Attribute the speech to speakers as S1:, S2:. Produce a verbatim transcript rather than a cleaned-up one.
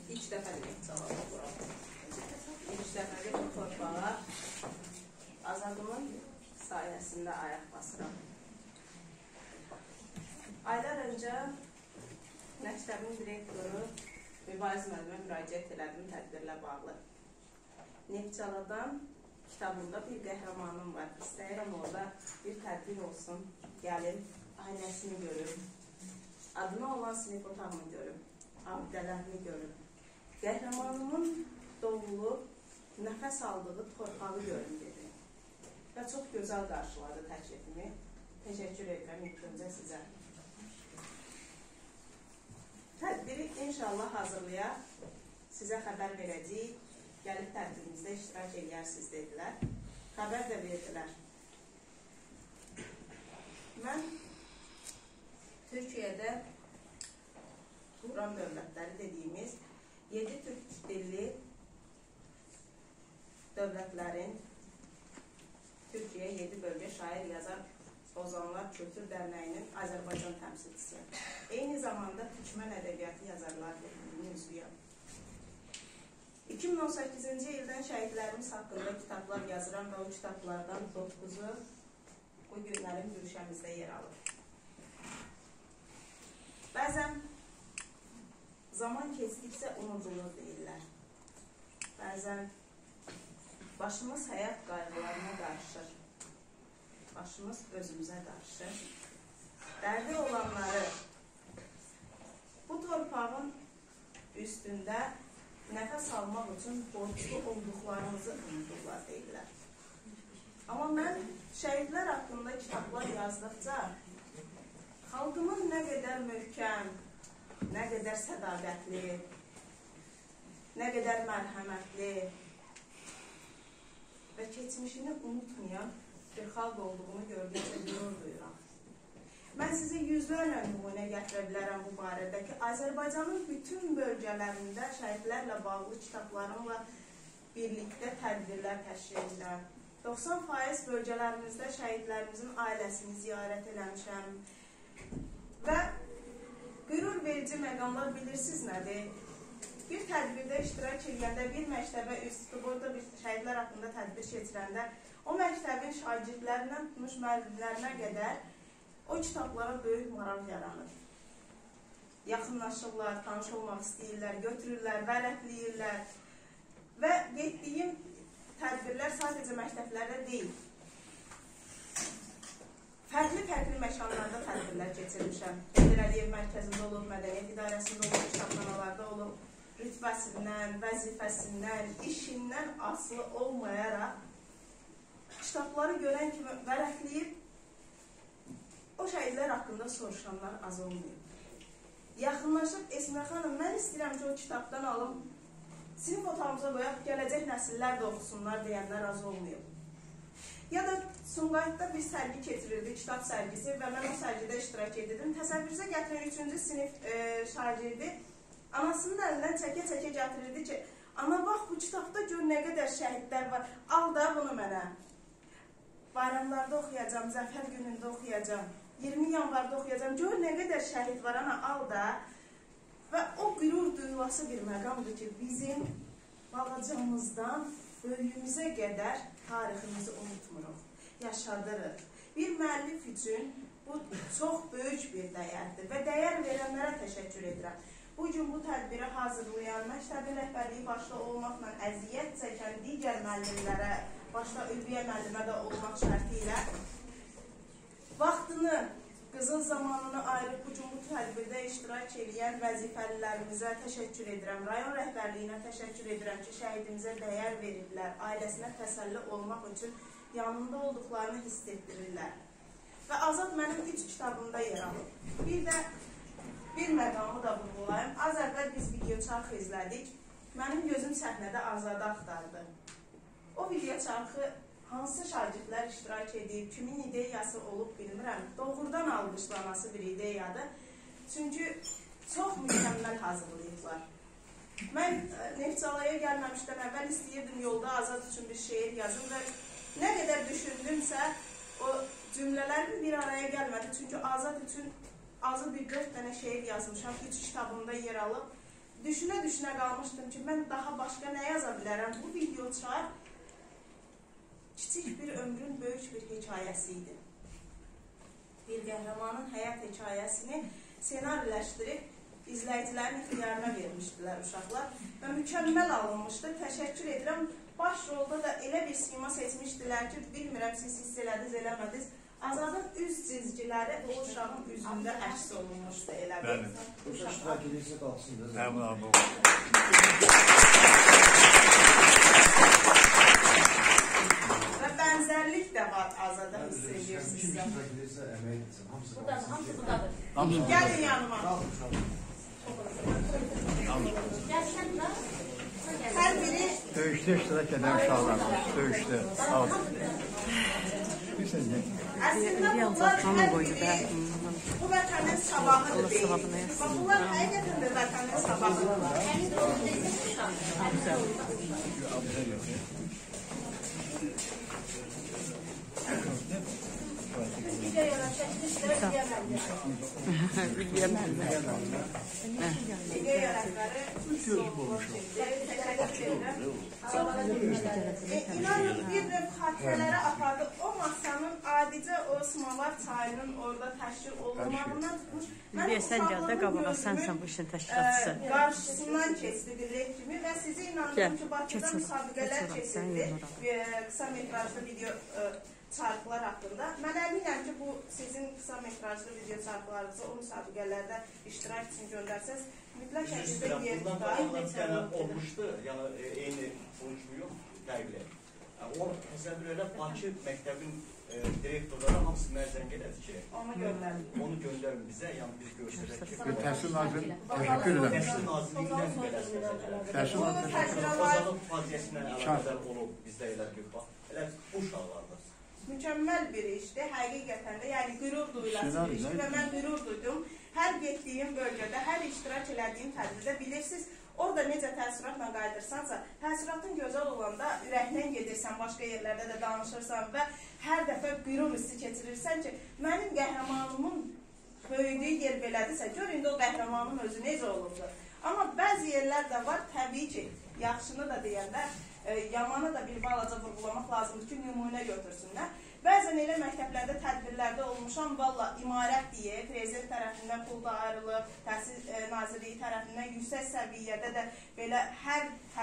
S1: İlk dəfə demək cavabı buram. İlk dəfə də bu torpağa Azadımın sayəsində ayaq basıram. Aylar öncə məktəbin direktoru Mübariz müəllimə müraciət elədim tədbirlə bağlı. Neftçaladan kitabında bir qəhrəmanım var. İstəyirəm orada bir tədbir olsun. Gəlin, ailəsini görün. Adına olan sinif otağını görün. Abidələrini görün. Qəhrəmanımın doğulu, nəfəs aldığı torpağı görün dedi. Və çox gözəl qarşıladı təklifimi. Təşəkkür edirəm ilk öncə sizə. Tədbiri inşallah hazırlayaq. Sizə xəbər verəcəyik. Gəlib tədbirimizdə iştirak edərsiniz dedilər. Xəbər də verdilər. Mən Türkiyədə Quran dövlətləri dediyimiz yedi türk dilli dövlətlərin Türkiyə yedi bölgə şair yazar Ozanlar Kültür Dərnəyinin Azərbaycan təmsilçisi. Eyni zamanda Türkmən ədəbiyyatı yazarlar birliyinin üzvüyəm. iki min on səkkizinci ildən şəhidlərimiz haqqında kitablar yazıram və o kitablardan doqquzu bu günlərin gülşəmizdə yer alır. Bəzən zaman keçdikcə unudulur deyirlər. Bəzən başımız həyat qayğılarına qarışır. Başımız özümüzə qarışır. Dərdi olanları bu torpağın üstündə nəfəs almaq üçün borclu olduqlarımızı unudurlar deyirlər. Amma mən şəhidlər haqqında kitablar yazdıqca xalqımın nə qədər möhkəm, nə qədər sədaqətli, nə qədər mərhəmətli və keçmişini unutmayan bir xalq olduğunu gördükcə qürur duyuram. Mən sizə yüzlərlə nümunə gətirə bilərəm bu barədəki Azərbaycanın bütün bölgələrində şəhidlərlə bağlı kitablarımla birlikdə tədbirlər təşkil edirəm. doxsan faiz bölgələrimizdə şəhidlərimizin ailəsini ziyarət eləmişəm. Və qürur verici məqamlar bilirsiniz nədir? Bir tədbirdə iştirak edəndə, bir məktəbə üst tutub, orada bir şəhidlər haqqında tədbir keçirəndə, o məktəbin şagirdlərindən tutmuş müəllimlərinə qədər o kitablara böyük maraq yaranır. Yaxınlaşırlar, tanış olmaq istəyirlər, götürürlər, vərəqləyirlər. Və getdiyim tədbirlər sadəcə məktəblərdə deyil. Fərqli-fərqli məkanlarda tədbirlər keçirmişəm. Heydər Əliyev mərkəzində olub, mədəniyyət idarəsində olub, kitabxanalarda olub, rütbəsindən, vəzifəsindən, işindən asılı olmayaraq kitabları görən kimi vərəqləyib o şəhidlər haqqında soruşanlar az olmuyor. Yaxınlaşıb, Esmə xanım, mən istəyirəm ki, o kitabdan alım, sinif otağımıza qoyaq, gələcək nəsillər də oxusunlar deyənlər az olmuyor. Ya da Sumqayıtda bir sərgi keçirildi, kitab sərgisi və mən o sərgidə iştirak edirdim. Təsəvvürünüzə gətirin, üçüncü sinif e, şagirdi anasının əlindən çəkə-çəkə gətirirdi ki, ana bax, bu kitabda gör nə qədər şəhidlər var, al da bunu mənə. Bayramlarda oxuyacam, zəfər günündə oxuyacam. iyirmi yanvarda oxuyacam, gör nə qədər şəhid var, ana, al da. Və o qürur duyulası bir məqamdır ki, bizim balacamızdan böyüyümüzə qədər tariximizi unutmuruq, yaşadırıq. Bir müəllif üçün bu çox böyük bir dəyərdir və dəyər verənlərə təşəkkür edirəm. Bugün bu tədbiri hazırlayan, məktəbin rəhbərliyi başda olmaqla əziyyət çəkən digər müəllimlərə, başda Ülviyə müəllimə də olmaq şərti ilə vaxtını, qızıl zamanını ayırıb bugün bu tədbirdə iştirak edən vəzifəlilərimizə təşəkkür edirəm. Rayon rəhbərliyinə təşəkkür edirəm ki, şəhidimizə dəyər verirlər, ailəsinə təsəlli olmaq üçün yanında olduqlarını hiss etdirirlər. Və Azad mənim üç kitabımda yer alıb. Bir də bir məqamı da vurğulayım. Az əvvəl biz video çarxı izlədik. Mənim gözüm səhnədə Azadı axtardı. O video çarxı hansı şagirdlər iştirak edib, kimin ideyası olub bilmirəm. Doğrudan alqışlaması bir ideyadır. Çünki çox mükəmməl hazırlayıblar. Mən Neftçalaya gəlməmişdən əvvəl istəyirdim yolda Azad üçün bir şeir yazım və nə qədər düşündümsə o cümlələrin bir araya gəlmədi. Çünki Azad üçün azı bir dörd dənə şeir yazmışam, üç kitabımda yer alıb düşünə-düşünə qalmışdım ki, mən daha başqa nə yaza bilərəm? Bu video çar kiçik bir ömrün böyük bir hekayəsi idi. Bir qəhrəmanın həyat hekayəsini senariləşdirib izləyicilərin ixtiyarına vermişdilər uşaqlar və mükəmməl alınmışdı. Təşəkkür edirəm. Baş rolda da elə bir sima seçmişdilər ki, bilmirəm siz hiss elədiniz, eləmədiniz. Azadın üz cizgiləri o uşağın üzündə əks olunmuşdu elə bir.
S2: Bu iştirak edirsə qalsın da.
S3: Həmin abi.
S1: Və bənzərlik də var Azada hiss edirsiniz.
S2: Kim iştirak edirsə əmək etsin. Hamısı
S4: Buradadır, hamısı buradadır.
S1: Gəlin yanıma. Hər biri
S3: Döyüşdə iştirak edən uşaqlar. Döyüşdə.
S1: əslində bunlar hər biri bu vətənin sabahıdır deyil. Bax, bunlar həqiqətən də vətənin sabahıdırlar.
S4: Bilgiyə mənlə.
S1: Bilgiyə yönətləri İnanın bir növ xatirələrə apardı. O masanın adicə o Smavar çayının orada təşkil olunmağından tutmuş.
S4: Bilgiyə sən gəl də qabağa, sənsən bu işin təşkilatçısı.
S1: Qarşısından keçdi bir reyt kimi və sizi inandırım ki, Bakıda müsabiqələr keçirdi. Qısa metrajlı video çarxlar haqqında. Mən əminəm ki, bu sizin qısa metrajlı video çarxlarınızı o müsabiqələrdə iştirak üçün göndərsəz, mütləq şəkildə yer tutar.
S5: Olmuşdu, yəni eyni oluşmu yox, dəqiqlə. O, təsəvvür elə, Bakı məktəbin direktorları hamısı mərzən elədi ki,
S1: Onu göndərin.
S5: onu göndərin bizə, yəni biz göstərək ki,
S3: Təhsil nazirinin təşəkkür edirəm.
S5: Təhsil nazirliyindən gələsiniz.
S3: Təhsil nazirinin təşəkkür edirəm.
S5: Azadlıq faciəsindən əlaqədar olub bizdə elə bir bax. Elə bu uşaqlardır.
S1: Mükəmməl bir işdir, həqiqətən də, yəni qürur duyulası bir işdir və mən qürur duydum. Hər getdiyim bölgədə, hər iştirak elədiyim tədbirdə bilirsiniz, orada necə təəssüratla qayıdırsansa, təəssüratın gözəl olanda ürəkdən gedirsən, başqa yerlərdə də danışırsan və hər dəfə qürur hissi keçirirsən ki, mənim qəhrəmanımın böyüdüyü yer belədirsə, gör indi o qəhrəmanın özü necə olurdu. Amma bəzi yerlər də var, təbii ki, yaxşını da deyəndə, yamanı da bir balaca vurgulamaq lazımdır ki, nümunə götürsünlər. Bəzən elə məktəblərdə, tədbirlərdə olmuşam, valla imarət deyə, prezident tərəfindən pul da ayrılır, Təhsil Nazirliyi tərəfindən yüksək səviyyədə də belə hər